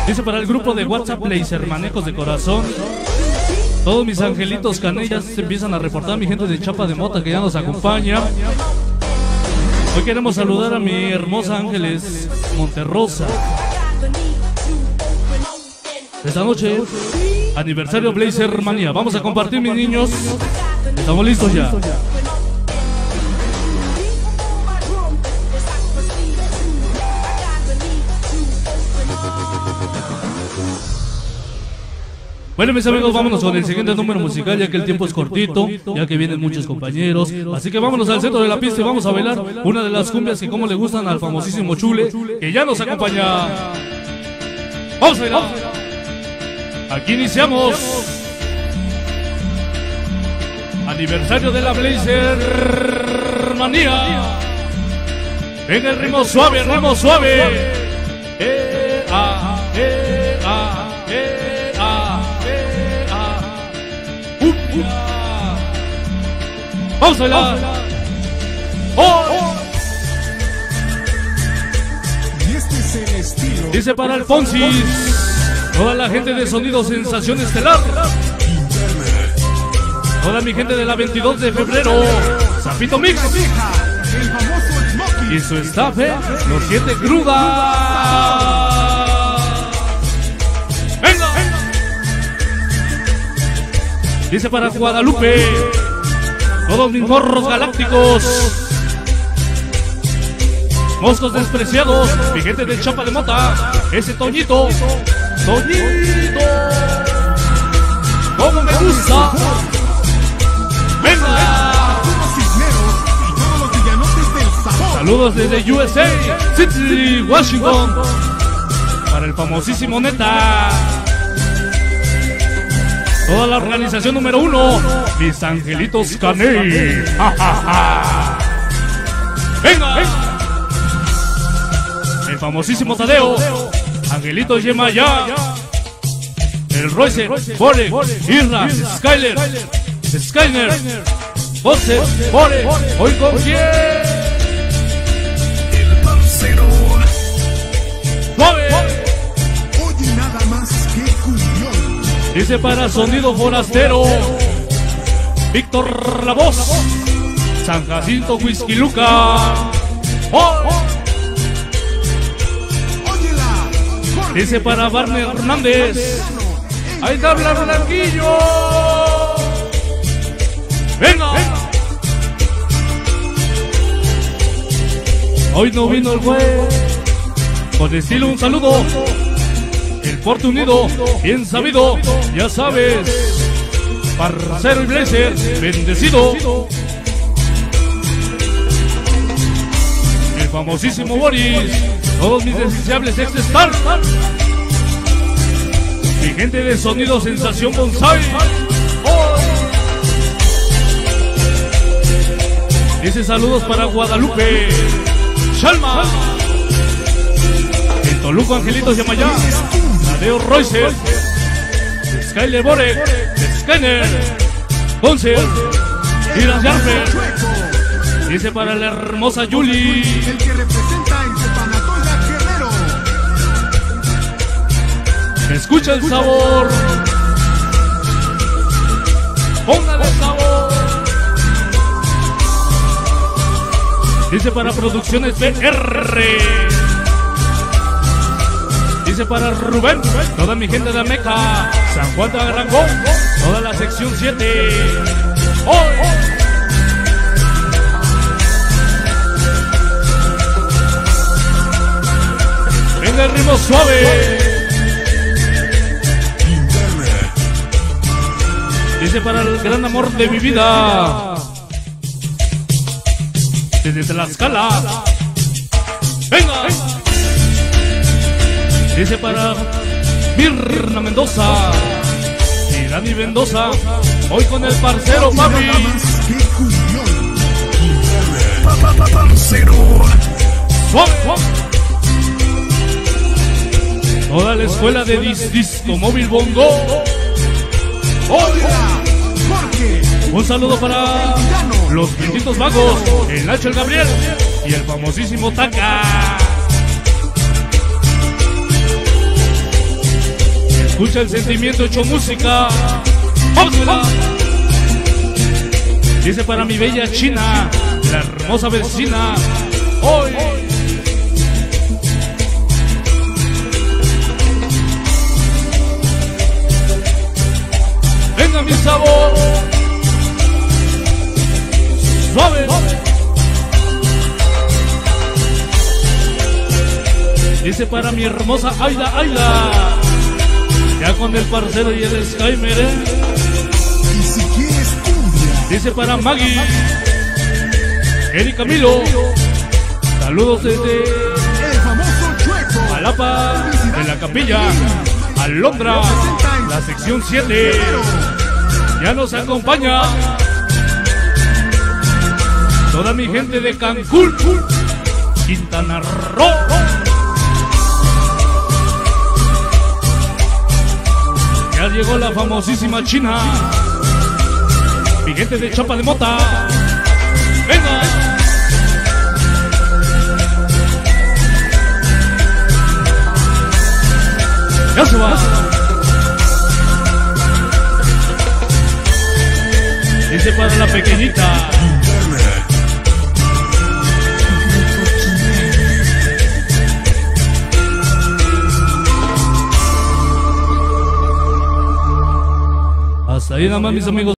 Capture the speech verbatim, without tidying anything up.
Dice para el grupo de WhatsApp Blazer, manejos de corazón. Todos mis angelitos canellas se empiezan a reportar, mi gente de Chapa de Mota que ya nos acompaña. Hoy queremos saludar a mi hermosa Ángeles Monterrosa. Esta noche, aniversario Blazer Manía. Vamos a compartir, mis niños. Estamos listos ya. Bueno, mis amigos, vámonos con el siguiente número musical, ya que el tiempo es cortito, ya que vienen muchos compañeros. Así que vámonos al centro de la pista y vamos a bailar una de las cumbias que como le gustan al famosísimo Chule, que ya nos acompaña. ¡Vamos a bailar! Aquí iniciamos. Aniversario de la Blazer Manía. Venga el ritmo suave, el ritmo suave. Eh, ah, eh, ah, eh, ah. Vamos a bailar. Oh. Y este es el estilo. Dice para Alfonsis, toda la gente de Sonido Sensación Estelar, toda mi gente de la veintidós de febrero, Zapito Mix y su staff, ¿eh? Los siete crudas. Venga. Dice para Guadalupe, todos mis morros galácticos, moscos despreciados, mi gente de Chapa de Mota, ese Toñito, Toñito, como me gusta. Venga. Saludos desde U S A, City, Washington, para el famosísimo Neta. Toda la organización número uno, mis angelitos Caney. Ja, ja, ja. Venga, venga. El famosísimo Tadeo, angelitos Yemaya, el Royce, Bore, Irra, Skyler, Skyner, José, Bore. Hoy con quién. El parcero. Suave. Oye nada más que cumbión. Dice para Sonido Forastero, Víctor La Voz, San Jacinto Whisky Luca. Oh. Dice para Barney Hernández, ahí está Blanquillo. Venga. Hoy no vino el güey. Con estilo un saludo. El Porte Unido, bien sabido, ya sabes. Parcero y Blazer, bendecido. El famosísimo Boris, todos mis deseables ex-star. Mi gente de Sonido Sensación Bonsai. Dice saludos para Guadalupe, Shalma, el Toluco Angelitos Yamayá, Tadeo Royce, Skyler Bore, Scanner, Ponce, Iras Yarfe. Dice para la hermosa Yuli, el que representa en Tepanatoya Guerrero. escucha el sabor, póngale sabor. Dice para Producciones B R. Dice para Rubén, toda mi gente de Ameca, San Juan de Arangón, toda la sección siete. ¡Oh! Oh. Venga el ritmo suave. Dice para el gran amor de mi vida, desde Tlaxcala. Venga. Dice para Mirna Mendoza y Dani Mendoza, hoy con el parcero papi. Parcero. Suave, suave. Toda la escuela de dis disco móvil bongo. Hola, Jorge. Un saludo para los benditos magos, el Nacho, el Gabriel y el famosísimo Taca. Escucha el sentimiento hecho música. ¡Vámonos! Dice para mi bella China, la hermosa vecina. Hoy. Venga mi sabor. Suave. Dice para mi hermosa Aida, Aida. Ya con el parcero y el Skymer, ¿eh? Y si quieres cumbia. Dice para Maggie, Eric Camilo. Saludos desde El famoso Chueco. Palapa de la Capilla, Alondra, la sección siete. Ya nos acompaña toda mi gente de Cancún, Quintana Roo. Ya llegó la famosísima China, mi gente de Chapa de Mota. Venga. Ya se va. Dice para la pequeñita. Hasta ahí nada más, mis amigos.